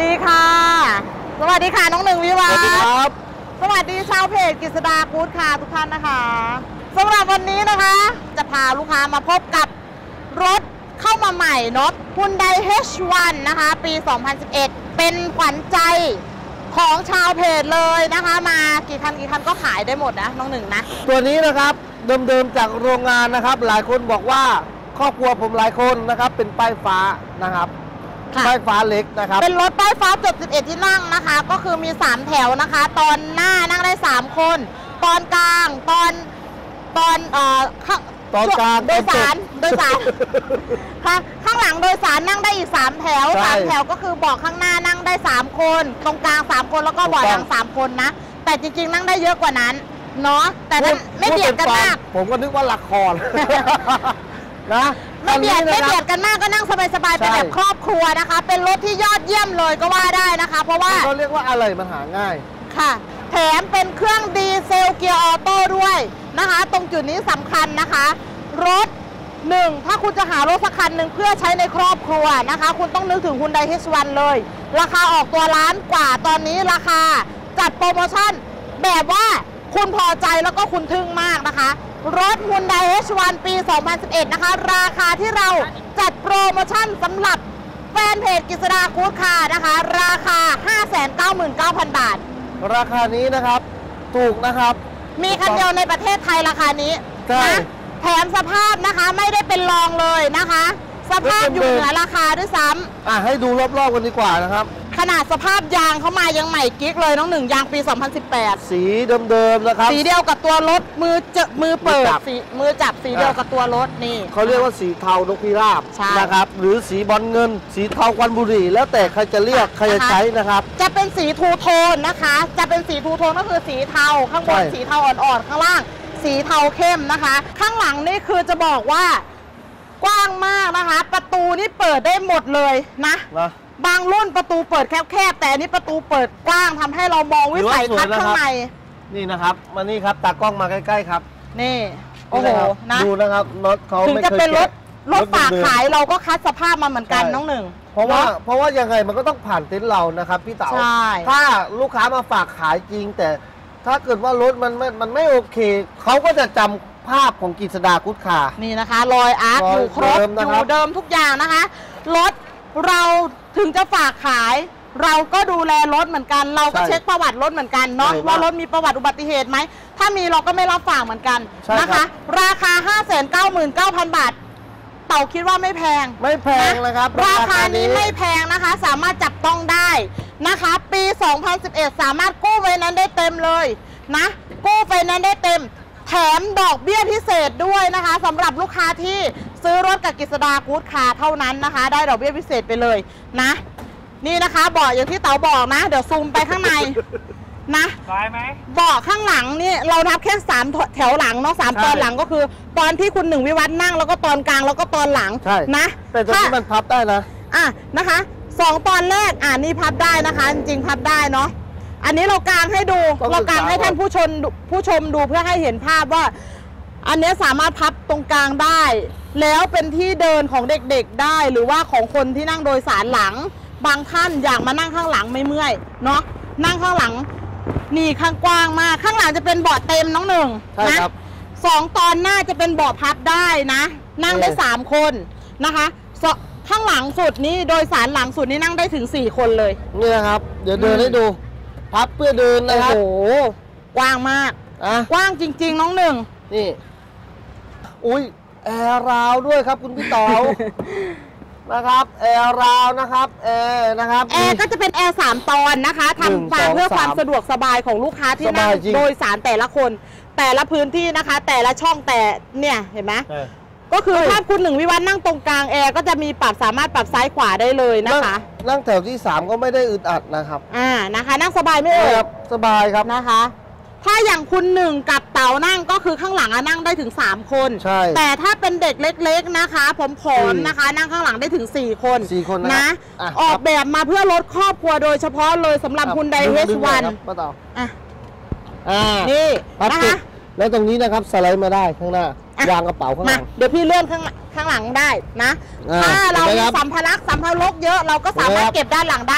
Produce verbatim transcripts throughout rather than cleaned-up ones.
ดีค่ะสวัสดีค่ะน้องหนึ่งวิวัฒน์สวัสดีครับสวัสดีชาวเพจกฤษดากู๊ดค่ะทุกท่านนะคะสำหรับวันนี้นะคะจะพาลูกค้ามาพบกับรถเข้ามาใหม่เนาะ Hyundai เอช วัน นะคะปี สองพันสิบเอ็ด เป็นขวัญใจของชาวเพจเลยนะคะมากี่คันกี่คันก็ขายได้หมดนะน้องหนึ่งนะตัวนี้นะครับเดิมๆจากโรงงานนะครับหลายคนบอกว่าครอบครัวผมหลายคนนะครับเป็นป้ายฟ้านะครับป้ายฟ้าเล็กนะครับเป็นรถป้ายฟ้าจดสิบเอ็ดที่นั่งนะคะก็คือมีสามแถวนะคะตอนหน้านั่งได้สามคนตอนกลางตอนตอนเอ่อข้างตอนกลางโดยสารโดยสารค่ะข้างหลังโดยสารนั่งได้อีกสามแถวสามแถวก็คือเบาะข้างหน้านั่งได้สามคนตรงกลางสามคนแล้วก็เบาะหลังสามคนนะแต่จริงๆนั่งได้เยอะกว่านั้นเนาะแต่นั้นไม่เบียดกันมากผมก็นึกว่าละครนะไม่เบียดไม่เบียดกันมากก็นั่งสบายๆเป็นแบบครอบครัวนะคะเป็นรถที่ยอดเยี่ยมเลยก็ว่าได้นะคะเพราะว่าเขาเรียกว่าอะไรมันหาง่ายค่ะแถมเป็นเครื่องดีเซลเกียร์ออโต้ด้วยนะคะตรงจุดนี้สำคัญนะคะรถหนึ่งถ้าคุณจะหารถสักคันหนึ่งเพื่อใช้ในครอบครัวนะคะคุณต้องนึกถึง Hyundai เอช วัน เลยราคาออกตัวล้านกว่าตอนนี้ราคาจัดโปรโมชั่นแบบว่าคุณพอใจแล้วก็คุณทึ่งมากนะคะรถ Hyundai เอช วัน ปี สองพันสิบเอ็ด นะคะราคาที่เราจัดโปรโมชั่นสำหรับแฟนเพจกฤษดากู๊ดคาร์นะคะราคา ห้าแสนเก้าหมื่นเก้าพัน บาทราคานี้นะครับถูกนะครับมีคันเดียวในประเทศไทยราคานี้นะแถมสภาพนะคะไม่ได้เป็นรองเลยนะคะสภาพอยู่เหนือราคาด้วยซ้ำอ่ะให้ดูรอบๆกันดีกว่านะครับขนาดสภาพยางเขามายังใหม่กิ๊กเลยน้องหนึ่งยางปี สองพันสิบแปดสีเดิมๆนะครับสีเดียวกับตัวรถมือเจมือเปิดสีมือจับสีเดียวกับตัวรถนี่เขาเรียกว่าสีเทานกพิราบนะครับหรือสีบอลเงินสีเทาควันบุหรี่แล้วแต่ใครจะเรียกใครจะใช้นะครับจะเป็นสีทูโทนนะคะจะเป็นสีทูโทนก็คือสีเทาข้างบนสีเทาอ่อนๆข้างล่างสีเทาเข้มนะคะข้างหลังนี่คือจะบอกว่ากว้างมากนะคะประตูนี่เปิดได้หมดเลยนะบางรุ่นประตูเปิดแคบๆแต่อันนี้ประตูเปิดกว้างทำให้เรามองวิสัยทัศน์ข้างในนี่นะครับมานี่ครับตากล้องมาใกล้ๆครับนี่โอ้โหนะดูนะครับรถเขาถึงจะเป็นรถรถฝากขายเราก็คัดสภาพมาเหมือนกันน้องหนึ่งเพราะว่าเพราะว่ายังไงมันก็ต้องผ่านเต็นท์เรานะครับพี่เต๋าถ้าลูกค้ามาฝากขายจริงแต่ถ้าเกิดว่ารถมันไม่มันไม่โอเคเขาก็จะจำภาพของกฤษดากู๊ดคาร์นี่นะคะรอยอาร์ตอยู่ครบอยู่เดิมทุกอย่างนะคะรถเราถึงจะฝากขายเราก็ดูแลรถเหมือนกันเราก็เช็คประวัติรถเหมือนกันเนาะว่ารถมีประวัติอุบัติเหตุไหมถ้ามีเราก็ไม่รับฝากเหมือนกันนะคะราคา ห้าแสนเก้าหมื่นเก้าพัน บาทเต่าคิดว่าไม่แพงไม่แพงเลยครับราคานี้ไม่แพงนะคะสามารถจับต้องได้นะคะปี สองพันสิบเอ็ด สามารถกู้ไฟแนนซ์ได้เต็มเลยนะกู้ไฟแนนซ์ได้เต็มแถมดอกเบี้ยพิเศษด้วยนะคะสำหรับลูกค้าที่ซื้อรถกับกฤษดากู๊ดคาร์เท่านั้นนะคะได้ดอกเบี้ยพิเศษไปเลยนะนี่นะคะเบาะอย่างที่เต๋าบอกนะเดี๋ยวซูมไปข้างในนะได้ไหมเบาะข้างหลังนี่เรานับแค่สามแถวหลังเนาะสามตอนหลังก็คือตอนที่คุณหนึ่งวิวัฒน์นั่งแล้วก็ตอนกลางแล้วก็ตอนหลังนะแต่ตรงนี้มันพับได้นะอ่ะนะคะสองตอนแรกอ่านี่พับได้นะคะจริงๆพับได้เนาะอันนี้เรากางให้ดูเรากางให้ท่านผู้ชมผู้ชมดูเพื่อให้เห็นภาพว่าอันนี้สามารถพับตรงกลางได้แล้วเป็นที่เดินของเด็กๆได้หรือว่าของคนที่นั่งโดยสารหลังบางท่านอยากมานั่งข้างหลังไม่เมื่อยเนาะนั่งข้างหลังนี่ข้างกว้างมากข้างหลังจะเป็นเบาะเต็มน้องหนึ่งนะสองตอนหน้าจะเป็นเบาะพับได้นะนั่งได้สามคนนะคะข้างหลังสุดนี้โดยสารหลังสุดนี้นั่งได้ถึงสี่คนเลยนี่นะครับเดี๋ยวเดินให้ดูพับเพื่อเดินนะครับโอ้โหกว้างมากกว้างจริงๆน้องหนึ่งนี่อุ้ยแอร์ราวด้วยครับคุณพี่เต๋านะครับแอร์ราวนะครับแอร์นะครับแอร์ก็จะเป็นแอร์สามตอนนะคะทำมาเพื่อความสะดวกสบายของลูกค้าที่นั่งโดยสารแต่ละคนแต่ละพื้นที่นะคะแต่ละช่องแต่เนี่ยเห็นไหมก็คือถ้าคุณหนึ่งวิวัฒน์นั่งตรงกลางแอร์ก็จะมีปรับสามารถปรับซ้ายขวาได้เลยนะคะนั่งแถวที่สามก็ไม่ได้อึดอัดนะครับอ่านะคะนั่งสบายไม่เอ่ยสบายครับนะคะถ้าอย่างคุณหนึ่งกับเต๋านั่งก็คือข้างหลังนั่งได้ถึงสามคนใช่แต่ถ้าเป็นเด็กเล็กๆนะคะผมผอมนะคะนั่งข้างหลังได้ถึงสี่คนสี่คนนะออกแบบมาเพื่อลดครอบครัวโดยเฉพาะเลยสำหรับ Hyundai เอช วันป้าเต๋าอ่ะนี่นะคะแล้วตรงนี้นะครับสไลด์มาได้ข้างหน้าวางกระเป๋าข้างหลังเดี๋ยวพี่เลื่อนข้างข้างหลังได้นะถ้าเราสัมภาระสัมภาระเยอะเราก็สามารถเก็บด้านหลังได้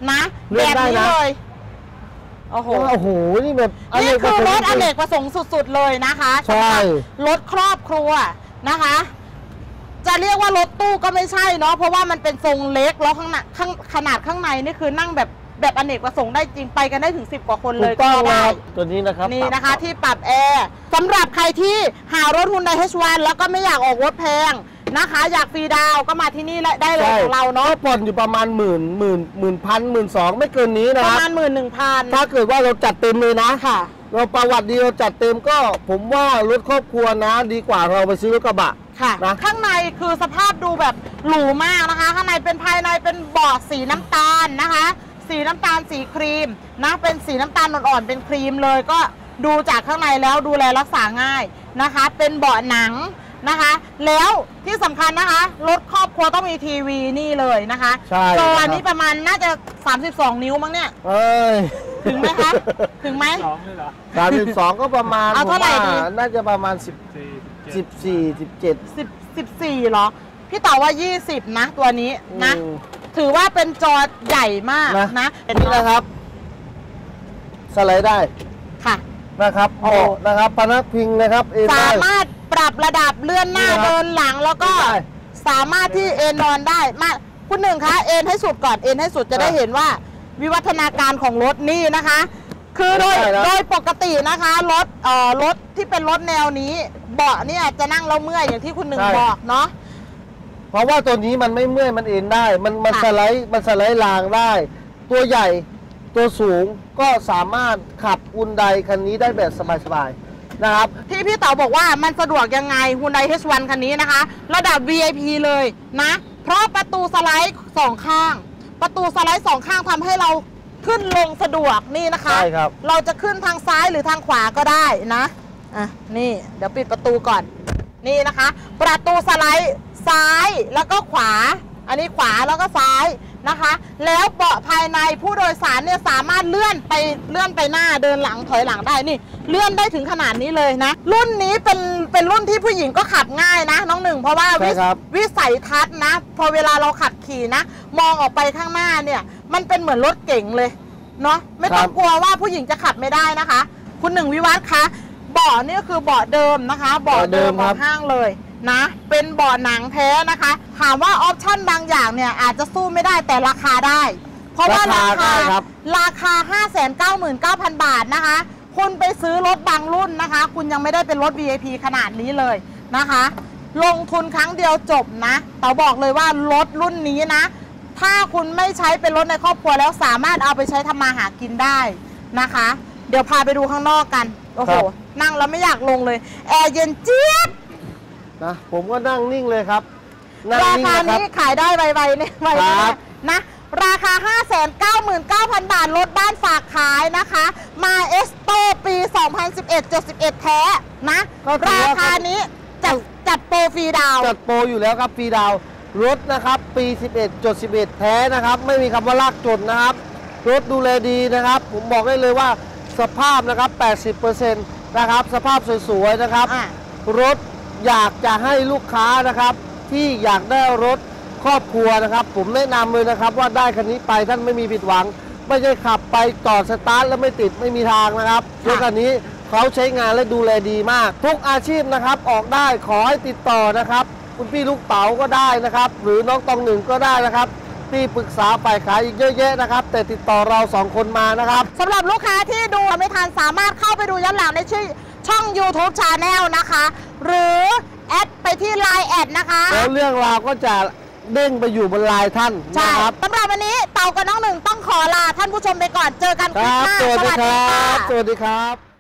นะแบบนี้เลยโอ้โหโอ้โหนี่แบบนี่คือรถอเนกประสงค์สุดๆเลยนะคะใช่รถครอบครัวนะคะจะเรียกว่ารถตู้ก็ไม่ใช่เนาะเพราะว่ามันเป็นทรงเล็กแล้วข้างหน้าข้างขนาดข้างในนี่คือนั่งแบบแบบอเนกประสงค์ได้จริงไปกันได้ถึงสิบกว่าคนเลยก็ได้ตัวนี้นะครับนี่นะคะที่ปรับแอร์สำหรับใครที่หารถ Hyundai เอช วัน แล้วก็ไม่อยากออกรถแพงนะคะอยากฟรีดาวก็มาที่นี่ได้เลยของเราเนาะผ่อนอยู่ประมาณหมื่นหมื่นหมื่นพันหมื่นสองไม่เกินนี้นะประมาณหมื่นหนึ่งพันถ้าเกิดว่าเราจัดเต็มเลยนะค่ะเราประวัติดีเราจัดเต็มก็ผมว่ารถครอบครัวนะดีกว่าเราไปซื้อรถกระบะค่ะนะข้างในคือสภาพดูแบบหรูมากนะคะข้างในเป็นภายในเป็นเบาะสีน้ำตาลนะคะสีน้ำตาลสีครีมนะเป็นสีน้ำตาลอ่อนๆเป็นครีมเลยก็ดูจากข้างในแล้วดูแลรักษาง่ายนะคะเป็นเบาะหนังนะคะแล้วที่สำคัญนะคะรถครอบครัวต้องมีทีวีนี่เลยนะคะใช่จออันนี้ประมาณน่าจะสามสิบสองนิ้วมั้งเนี่ยเอ้ยถึงไหมคะถึงไหมสามสิบสองก็ประมาณเอาเท่าไหร่ดีน่าจะประมาณสิบสิบสี่สิบเจ็ดสิบสิบสี่เหรอพี่ต่อว่ายี่สิบนะตัวนี้นะถือว่าเป็นจอใหญ่มากนะเป็นนี่นะครับสไลด์ได้ค่ะนะครับโอ้นะครับพนักพิงนะครับสามารถปรับระดับเลื่อนหน้าเดินหลังแล้วก็สามารถที่เอนนอนได้มาคุณหนึ่งคะเอนให้สุดก่อนเอนให้สุดจะได้เห็นว่าวิวัฒนาการของรถนี่นะคะคือโดยโดยปกตินะคะรถเอ่อรถที่เป็นรถแนวนี้เบาะเนี่ยจะนั่งแล้วเมื่อยอย่างที่คุณหนึ่งบอกเนาะเพราะว่าตัวนี้มันไม่เมื่อยมันเอนได้มันมันสไลด์มันสไลด์รางได้ตัวใหญ่ตัวสูงก็สามารถขับอุนไดคันนี้ได้แบบสบายๆนะครับที่พี่เต๋าบอกว่ามันสะดวกยังไง Hyundai เอช วัน คันนี้นะคะระดับ วี ไอ พี เลยนะเพราะประตูสไลด์สองข้างประตูสไลด์สองข้างทำให้เราขึ้นลงสะดวกนี่นะคะใช่ครับเราจะขึ้นทางซ้ายหรือทางขวาก็ได้นะอ่ะนี่เดี๋ยวปิดประตูก่อนนี่นะคะประตูสไลด์ซ้ายแล้วก็ขวาอันนี้ขวาแล้วก็ซ้ายนะคะแล้วเบาะภายในผู้โดยสารเนี่ยสามารถเลื่อนไปเลื่อนไปหน้าเดินหลังถอยหลังได้นี่เลื่อนได้ถึงขนาดนี้เลยนะรุ่นนี้เป็นเป็นรุ่นที่ผู้หญิงก็ขับง่ายนะน้องหนึ่งเพราะว่าวิสัยทัศน์นะพอเวลาเราขับขี่นะมองออกไปข้างหน้าเนี่ยมันเป็นเหมือนรถเก๋งเลยเนาะไม่ต้องกลัวว่าผู้หญิงจะขับไม่ได้นะคะคุณหนึ่งวิวัฒน์คะเบาะนี่คือเบาะเดิมนะคะเบาะเดิมเบาะห้างเลยนะเป็นเบาะหนังแท้นะคะถามว่าออปชั่นบางอย่างเนี่ยอาจจะสู้ไม่ได้แต่ราคาได้เพราะว่าราคาราคา ห้าแสนเก้าหมื่นเก้าพัน บาทนะคะคุณไปซื้อรถบางรุ่นนะคะคุณยังไม่ได้เป็นรถ วี ไอ พี ขนาดนี้เลยนะคะลงทุนครั้งเดียวจบนะแต่บอกเลยว่ารถรุ่นนี้นะถ้าคุณไม่ใช้เป็นรถในครอบครัวแล้วสามารถเอาไปใช้ทำมาหากินได้นะคะเดี๋ยวพาไปดูข้างนอกกันโอ้โหนั่งแล้วไม่อยากลงเลยแอร์เย็นเจี๊ยบนะผมก็นั่งนิ่งเลยครับราคานี้ขายได้ไวๆเนี่ยไวๆนะราคา ห้าแสนเก้าหมื่นเก้าพัน บาทรถบ้านฝากขายนะคะมาเอสโตปีสองพันสิบเอ็ด เจ็ดสิบเอ็ดแท้นะราคานี้จัดจัดโปรฟรีดาวจัดโปรอยู่แล้วครับฟรีดาวรถนะครับปีสิบเอ็ด สิบเอ็ดแท้นะครับไม่มีคำว่าลากจนนะครับรถดูแลดีนะครับผมบอกได้เลยว่าสภาพนะครับ แปดสิบเปอร์เซ็นต์ นะครับสภาพสวยๆนะครับรถอยากจะให้ลูกค้านะครับที่อยากได้รถครอบครัวนะครับผมแนะนำเลยนะครับว่าได้คันนี้ไปท่านไม่มีผิดหวังไม่ใช่ขับไปจอดสตาร์ทแล้วไม่ติดไม่มีทางนะครับรถคันนี้เขาใช้งานและดูแลดีมากทุกอาชีพนะครับออกได้ขอให้ติดต่อนะครับคุณพี่ลูกเต๋าก็ได้นะครับหรือน้องตองหนึ่งก็ได้นะครับที่ปรึกษาฝ่ายขายอีกเยอะแยะนะครับแต่ติดต่อเราสองคนมานะครับสำหรับลูกค้าที่ดูไม่ทันสามารถเข้าไปดูย้อนหลังในชื่อช่อง ยูทูบ Channel นะคะหรือแอดไปที่ ไลน์ แอดนะคะแล้วเรื่องราวก็จะเด้งไปอยู่บนไลน์ท่านนะครับสำหรับวันนี้เต่ากับน้องหนึ่งต้องขอลาท่านผู้ชมไปก่อนเจอกันคลิปหน้าสวัสดีครับสวัสดีครับ